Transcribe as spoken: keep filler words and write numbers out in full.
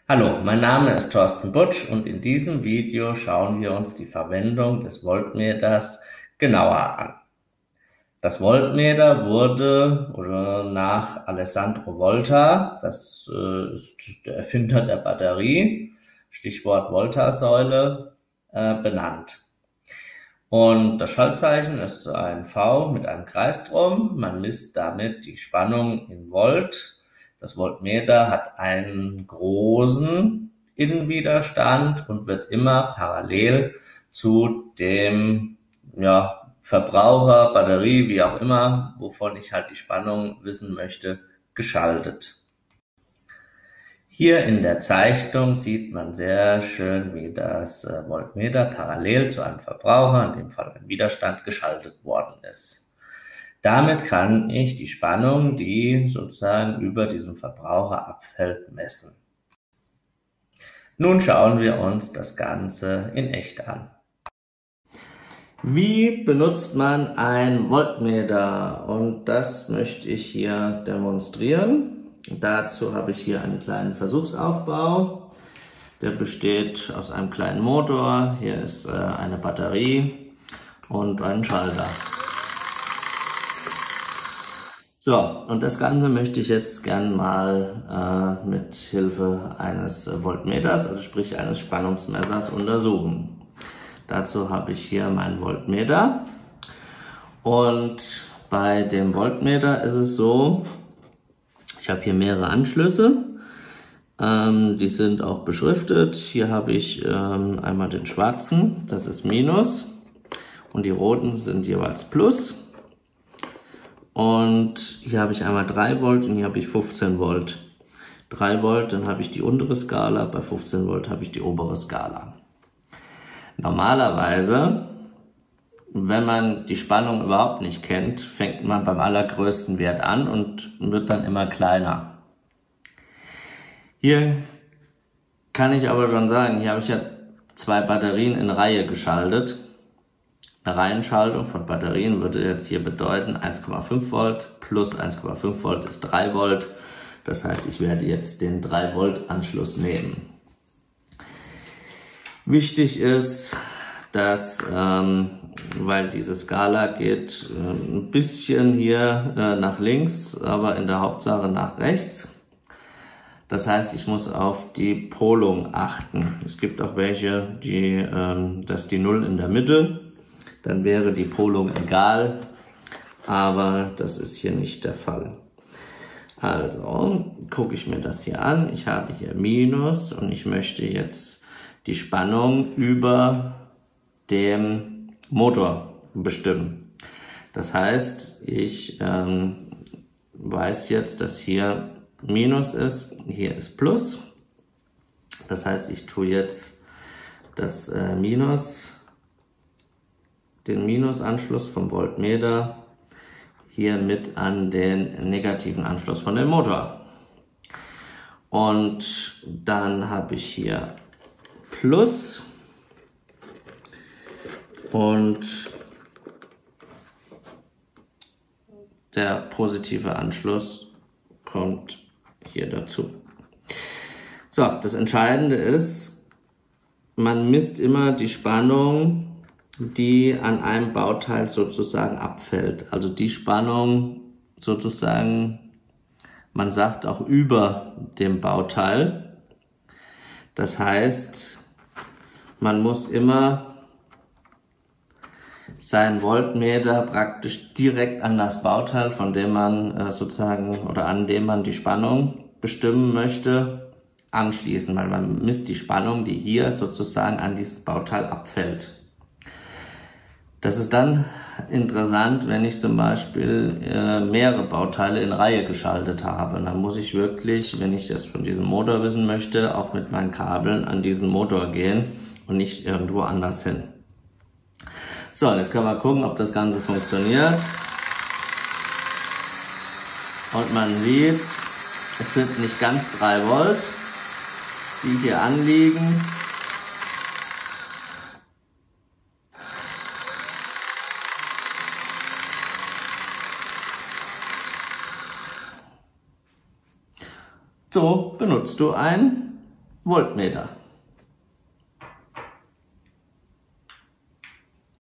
Hallo, mein Name ist Thorsten Butsch und in diesem Video schauen wir uns die Verwendung des Voltmeters genauer an. Das Voltmeter wurde oder nach Alessandro Volta, das äh, ist der Erfinder der Batterie, Stichwort Voltasäule, äh, benannt. Und das Schaltzeichen ist ein V mit einem Kreis drum. Man misst damit die Spannung in Volt. Das Voltmeter hat einen großen Innenwiderstand und wird immer parallel zu dem ja, Verbraucher, Batterie, wie auch immer, wovon ich halt die Spannung wissen möchte, geschaltet. Hier in der Zeichnung sieht man sehr schön, wie das Voltmeter parallel zu einem Verbraucher, in dem Fall ein Widerstand, geschaltet worden ist. Damit kann ich die Spannung, die sozusagen über diesem Verbraucher abfällt, messen. Nun schauen wir uns das Ganze in echt an. Wie benutzt man ein Voltmeter? Und das möchte ich hier demonstrieren. Dazu habe ich hier einen kleinen Versuchsaufbau. Der besteht aus einem kleinen Motor. Hier ist äh, eine Batterie und ein Schalter. So, und das Ganze möchte ich jetzt gern mal äh, mit Hilfe eines Voltmeters, also sprich eines Spannungsmessers, untersuchen. Dazu habe ich hier mein Voltmeter. Und bei dem Voltmeter ist es so, ich habe hier mehrere Anschlüsse, ähm, die sind auch beschriftet. Hier habe ich ähm, einmal den schwarzen, das ist Minus, und die roten sind jeweils Plus. Und hier habe ich einmal drei Volt und hier habe ich fünfzehn Volt. drei Volt, dann habe ich die untere Skala, bei fünfzehn Volt habe ich die obere Skala. Normalerweise, wenn man die Spannung überhaupt nicht kennt, fängt man beim allergrößten Wert an und wird dann immer kleiner. Hier kann ich aber schon sagen, hier habe ich ja zwei Batterien in Reihe geschaltet. Eine Reihenschaltung von Batterien würde jetzt hier bedeuten, eins Komma fünf Volt plus eins Komma fünf Volt ist drei Volt. Das heißt, ich werde jetzt den drei Volt Anschluss nehmen. Wichtig ist, dass, ähm, weil diese Skala geht äh, ein bisschen hier äh, nach links, aber in der Hauptsache nach rechts. Das heißt, ich muss auf die Polung achten. Es gibt auch welche, die, ähm, dass die Null in der Mitte, dann wäre die Polung egal, aber das ist hier nicht der Fall. Also gucke ich mir das hier an. Ich habe hier Minus und ich möchte jetzt die Spannung über dem Motor bestimmen. Das heißt, ich ähm, weiß jetzt, dass hier Minus ist, hier ist Plus. Das heißt, ich tue jetzt das äh, Minus, den Minusanschluss vom Voltmeter hier mit an den negativen Anschluss von dem Motor. Und dann habe ich hier Plus und der positive Anschluss kommt hier dazu. So, das Entscheidende ist, man misst immer die Spannung, die an einem Bauteil sozusagen abfällt. Also die Spannung sozusagen, man sagt auch über dem Bauteil. Das heißt, man muss immer sein Voltmeter praktisch direkt an das Bauteil, von dem man äh, sozusagen oder an dem man die Spannung bestimmen möchte, anschließen, weil man misst die Spannung, die hier sozusagen an dieses Bauteil abfällt. Das ist dann interessant, wenn ich zum Beispiel äh, mehrere Bauteile in Reihe geschaltet habe. Dann muss ich wirklich, wenn ich das von diesem Motor wissen möchte, auch mit meinen Kabeln an diesen Motor gehen und nicht irgendwo anders hin. So, jetzt können wir gucken, ob das Ganze funktioniert. Und man sieht, es sind nicht ganz drei Volt, die hier anliegen. So benutzt du ein Voltmeter.